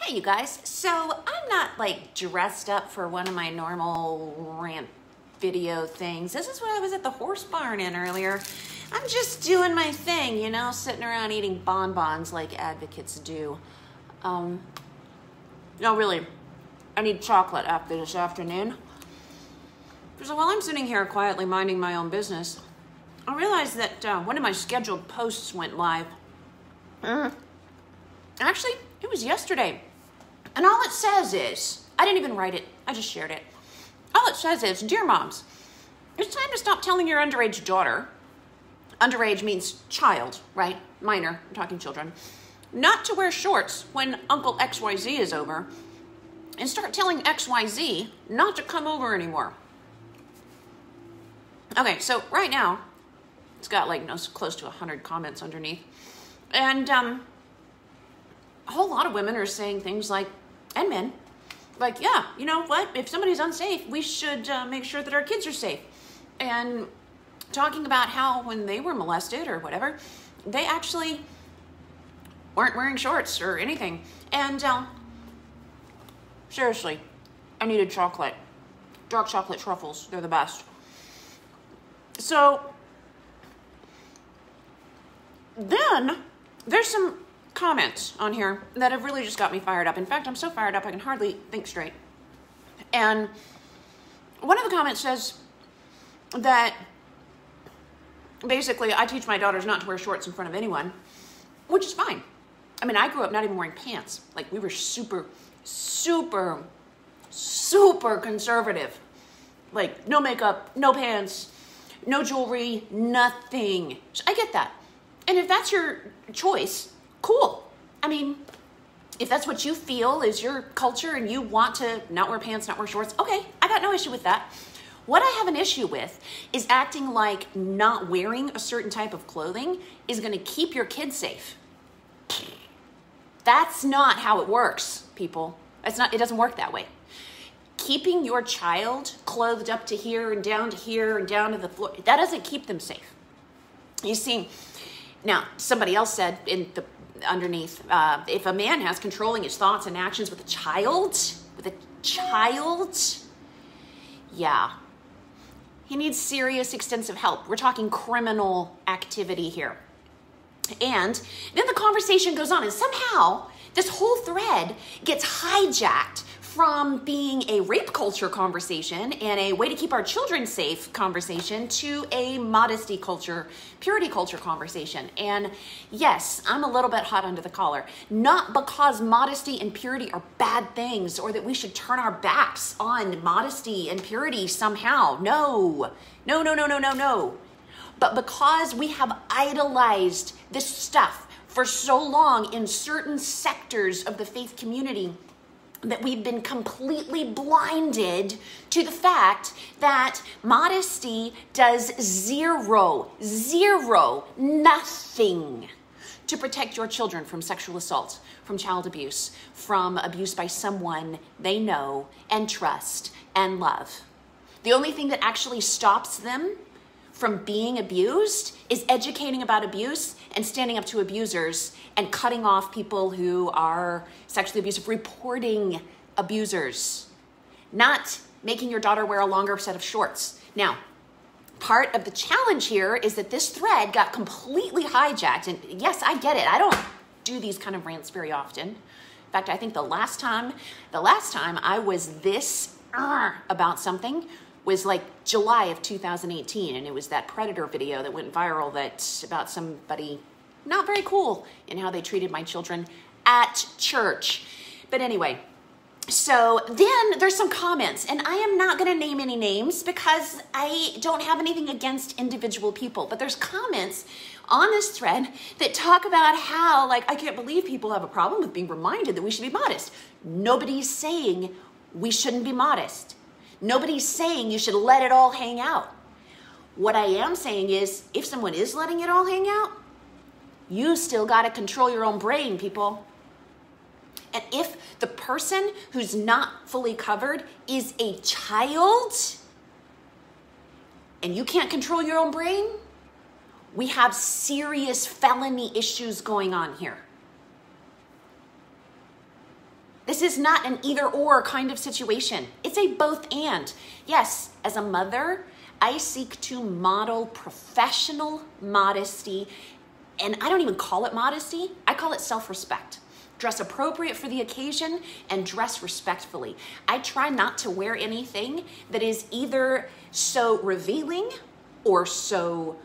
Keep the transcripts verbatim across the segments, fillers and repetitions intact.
Hey you guys, so I'm not like dressed up for one of my normal rant video things. This is what I was at the horse barn in earlier. I'm just doing my thing, you know, sitting around eating bonbons like advocates do. Um, no, really, I need chocolate after this afternoon. So while I'm sitting here quietly minding my own business, I realized that uh, one of my scheduled posts went live. Mm. Actually, it was yesterday. And all it says is, I didn't even write it, I just shared it. All it says is, dear moms, it's time to stop telling your underage daughter, underage means child, right? Minor, I'm talking children, not to wear shorts when Uncle X Y Z is over, and start telling X Y Z not to come over anymore. Okay, so right now, it's got like no, close to one hundred comments underneath. And um, a whole lot of women are saying things like, and men, like, yeah, you know what? If somebody's unsafe, we should uh, make sure that our kids are safe. And talking about how when they were molested or whatever, they actually weren't wearing shorts or anything. And um, seriously, I needed chocolate. Dark chocolate truffles, they're the best. So then there's some comments on here that have really just got me fired up. In fact, I'm so fired up I can hardly think straight. And one of the comments says that basically I teach my daughters not to wear shorts in front of anyone, which is fine. I mean, I grew up not even wearing pants. Like, we were super, super, super conservative. Like, no makeup, no pants, no jewelry, nothing. I get that. And if that's your choice, cool. I mean, if that's what you feel is your culture and you want to not wear pants, not wear shorts, okay, I got no issue with that. What I have an issue with is acting like not wearing a certain type of clothing is going to keep your kids safe. That's not how it works, people. It's not, it doesn't work that way. Keeping your child clothed up to here and down to here and down to the floor, that doesn't keep them safe. You see, now somebody else said in the underneath, uh, if a man has controlling his thoughts and actions with a child, with a child, yeah, he needs serious, extensive help. We're talking criminal activity here. And then the conversation goes on, and somehow this whole thread gets hijacked from being a rape culture conversation and a way to keep our children safe conversation to a modesty culture, purity culture conversation. And yes, I'm a little bit hot under the collar, not because modesty and purity are bad things or that we should turn our backs on modesty and purity somehow. No, no, no, no, no, no, no. But because we have idolized this stuff for so long in certain sectors of the faith community, that we've been completely blinded to the fact that modesty does zero, zero, nothing to protect your children from sexual assault, from child abuse, from abuse by someone they know and trust and love. The only thing that actually stops them from being abused is educating about abuse and standing up to abusers and cutting off people who are sexually abusive, reporting abusers, not making your daughter wear a longer set of shorts. Now, part of the challenge here is that this thread got completely hijacked. And yes, I get it. I don't do these kind of rants very often. In fact, I think the last time, the last time I was this uh, about something was like July of two thousand eighteen, and it was that Predator video that went viral that's about somebody not very cool in how they treated my children at church. But anyway, so then there's some comments, and I am not gonna name any names because I don't have anything against individual people, but there's comments on this thread that talk about how, like, I can't believe people have a problem with being reminded that we should be modest. Nobody's saying we shouldn't be modest. Nobody's saying you should let it all hang out. What I am saying is, if someone is letting it all hang out, you still got to control your own brain, people. And if the person who's not fully covered is a child and you can't control your own brain, we have serious felony issues going on here. This is not an either or kind of situation. It's a both and. Yes, as a mother, I seek to model professional modesty, and I don't even call it modesty. I call it self-respect. Dress appropriate for the occasion and dress respectfully. I try not to wear anything that is either so revealing or so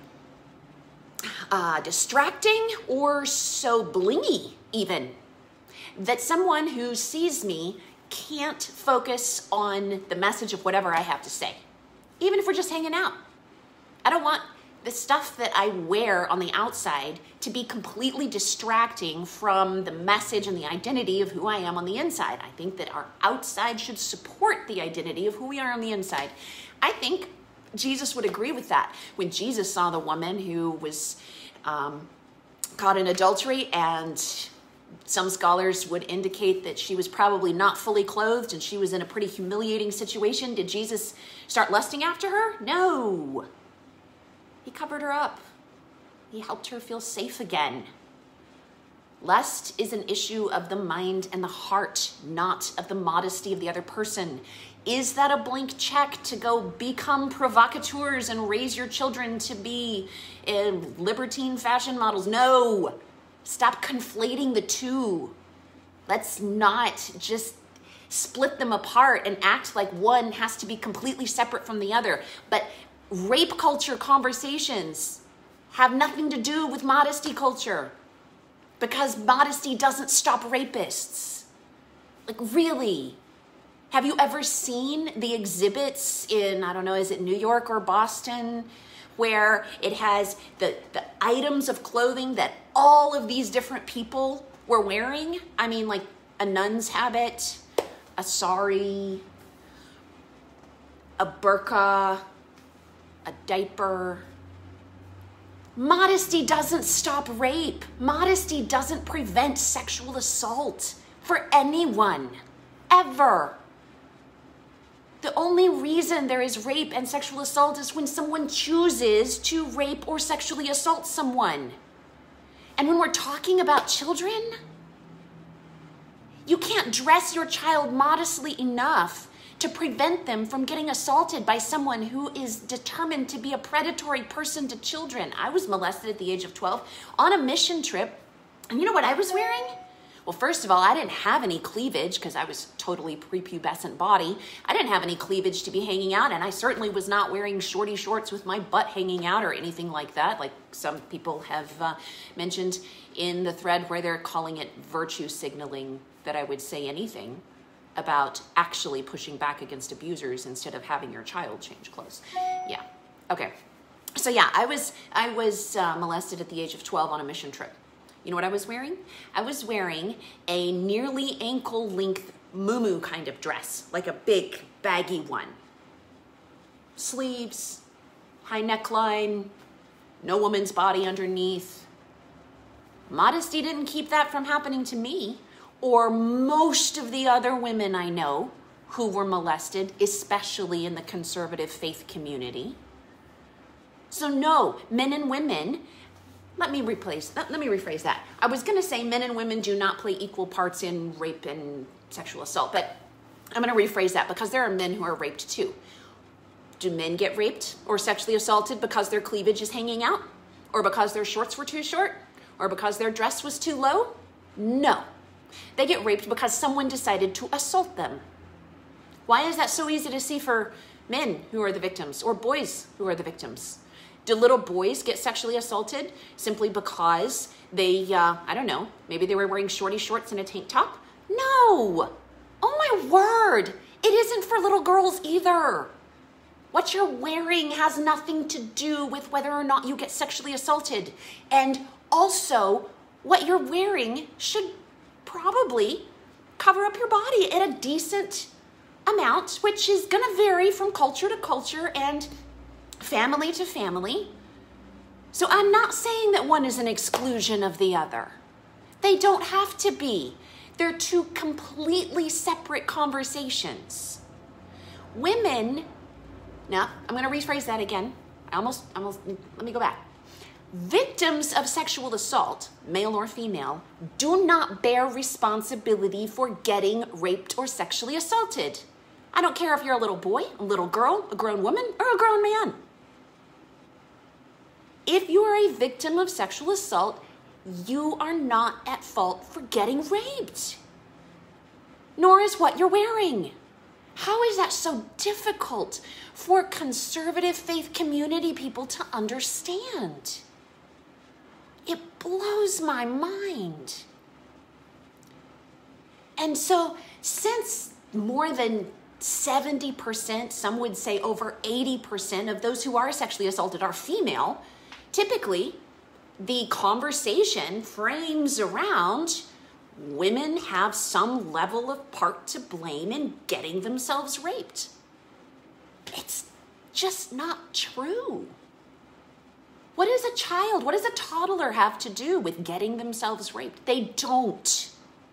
uh, distracting or so blingy even, that someone who sees me can't focus on the message of whatever I have to say, even if we're just hanging out. I don't want the stuff that I wear on the outside to be completely distracting from the message and the identity of who I am on the inside. I think that our outside should support the identity of who we are on the inside. I think Jesus would agree with that. When Jesus saw the woman who was um, caught in adultery, and some scholars would indicate that she was probably not fully clothed and she was in a pretty humiliating situation, did Jesus start lusting after her? No. He covered her up. He helped her feel safe again. Lust is an issue of the mind and the heart, not of the modesty of the other person. Is that a blank check to go become provocateurs and raise your children to be uh, libertine fashion models? No. Stop conflating the two. Let's not just split them apart and act like one has to be completely separate from the other. But rape culture conversations have nothing to do with modesty culture, because modesty doesn't stop rapists. Like, really? Have you ever seen the exhibits in, I don't know, is it New York or Boston, where it has the, the items of clothing that all of these different people were wearing? I mean, like a nun's habit, a sari, a burqa, a diaper. Modesty doesn't stop rape. Modesty doesn't prevent sexual assault for anyone, ever. The only reason there is rape and sexual assault is when someone chooses to rape or sexually assault someone. And when we're talking about children, you can't dress your child modestly enough to prevent them from getting assaulted by someone who is determined to be a predatory person to children. I was molested at the age of twelve on a mission trip. And you know what I was wearing? Well, first of all, I didn't have any cleavage because I was totally prepubescent body. I didn't have any cleavage to be hanging out, and I certainly was not wearing shorty shorts with my butt hanging out or anything like that, like some people have uh, mentioned in the thread where they're calling it virtue signaling, that I would say anything about actually pushing back against abusers instead of having your child change clothes. Yeah, okay. So yeah, I was, I was uh, molested at the age of twelve on a mission trip. You know what I was wearing? I was wearing a nearly ankle length muumuu kind of dress, like a big baggy one. Sleeves, high neckline, no woman's body underneath. Modesty didn't keep that from happening to me or most of the other women I know who were molested, especially in the conservative faith community. So no, men and women, let me replace, let, let me rephrase that. I was gonna say men and women do not play equal parts in rape and sexual assault, but I'm gonna rephrase that because there are men who are raped too. Do men get raped or sexually assaulted because their cleavage is hanging out? Or because their shorts were too short? Or because their dress was too low? No. They get raped because someone decided to assault them. Why is that so easy to see for men who are the victims or boys who are the victims? Do little boys get sexually assaulted simply because they, uh, I don't know, maybe they were wearing shorty shorts and a tank top? No. Oh my word. It isn't for little girls either. What you're wearing has nothing to do with whether or not you get sexually assaulted. And also, what you're wearing should probably cover up your body at a decent amount, which is going to vary from culture to culture and family to family. So I'm not saying that one is an exclusion of the other. They don't have to be. They're two completely separate conversations. Women, now I'm going to rephrase that again. I almost, almost, let me go back. Victims of sexual assault, male or female, do not bear responsibility for getting raped or sexually assaulted. I don't care if you're a little boy, a little girl, a grown woman, or a grown man. If you are a victim of sexual assault, you are not at fault for getting raped, nor is what you're wearing. How is that so difficult for conservative faith community people to understand? It blows my mind. And so since more than seventy percent, some would say over eighty percent of those who are sexually assaulted are female, typically the conversation frames around women have some level of part to blame in getting themselves raped. It's just not true. What does a child, what does a toddler have to do with getting themselves raped? They don't.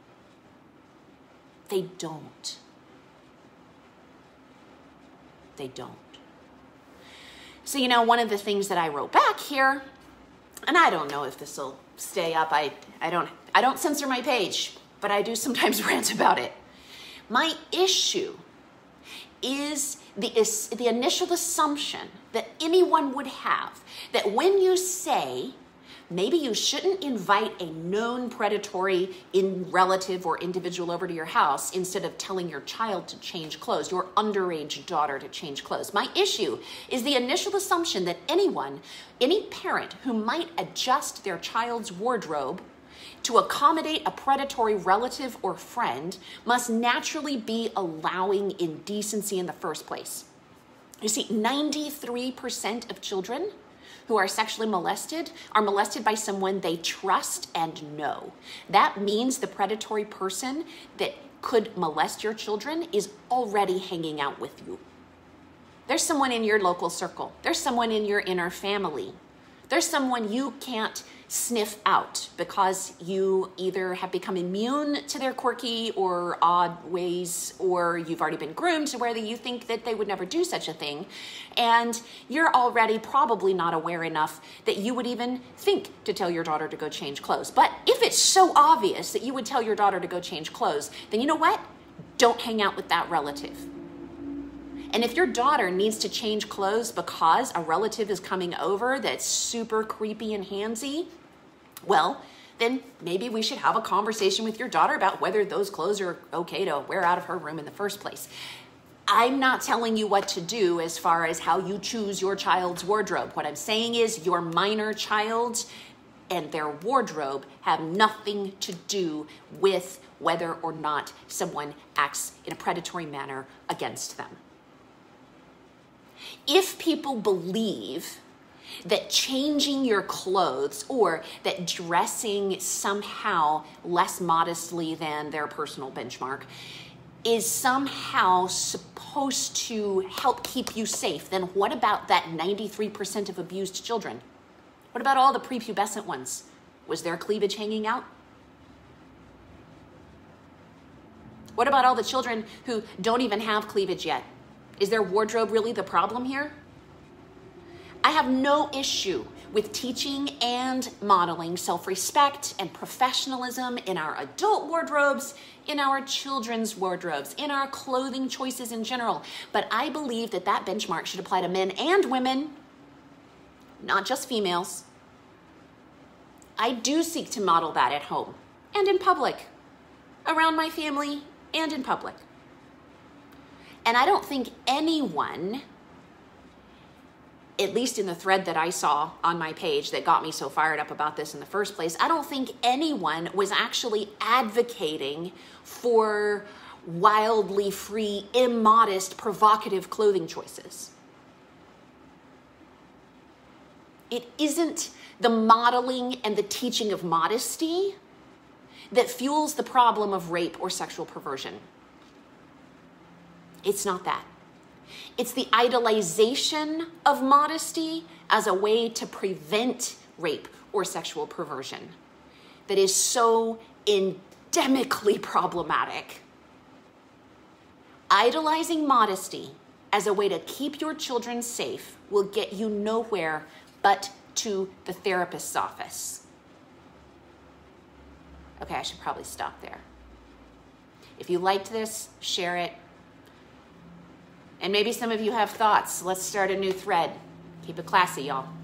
They don't. They don't. So, you know, one of the things that I wrote back here, and I don't know if this will stay up. I, I don't I don't censor my page, but I do sometimes rant about it. My issue is the, is the initial assumption that anyone would have that when you say maybe you shouldn't invite a known predatory in relative or individual over to your house instead of telling your child to change clothes, your underage daughter to change clothes. My issue is the initial assumption that anyone, any parent who might adjust their child's wardrobe to accommodate a predatory relative or friend must naturally be allowing indecency in the first place. You see, ninety-three percent of children who are sexually molested are molested by someone they trust and know. That means the predatory person that could molest your children is already hanging out with you. There's someone in your local circle. There's someone in your inner family. There's someone you can't sniff out because you either have become immune to their quirky or odd ways, or you've already been groomed to where you think that they would never do such a thing. And you're already probably not aware enough that you would even think to tell your daughter to go change clothes. But if it's so obvious that you would tell your daughter to go change clothes, then you know what? Don't hang out with that relative. And if your daughter needs to change clothes because a relative is coming over that's super creepy and handsy, well, then maybe we should have a conversation with your daughter about whether those clothes are okay to wear out of her room in the first place. I'm not telling you what to do as far as how you choose your child's wardrobe. What I'm saying is your minor child and their wardrobe have nothing to do with whether or not someone acts in a predatory manner against them. If people believe that changing your clothes or that dressing somehow less modestly than their personal benchmark is somehow supposed to help keep you safe, then what about that ninety-three percent of abused children? What about all the prepubescent ones? Was their cleavage hanging out? What about all the children who don't even have cleavage yet? Is their wardrobe really the problem here? I have no issue with teaching and modeling self-respect and professionalism in our adult wardrobes, in our children's wardrobes, in our clothing choices in general. But I believe that that benchmark should apply to men and women, not just females. I do seek to model that at home and in public, around my family and in public. And I don't think anyone, at least in the thread that I saw on my page that got me so fired up about this in the first place, I don't think anyone was actually advocating for wildly free, immodest, provocative clothing choices. It isn't the modeling and the teaching of modesty that fuels the problem of rape or sexual perversion. It's not that. It's the idolization of modesty as a way to prevent rape or sexual perversion that is so endemically problematic. Idolizing modesty as a way to keep your children safe will get you nowhere but to the therapist's office. Okay, I should probably stop there. If you liked this, share it. And maybe some of you have thoughts. Let's start a new thread. Keep it classy, y'all.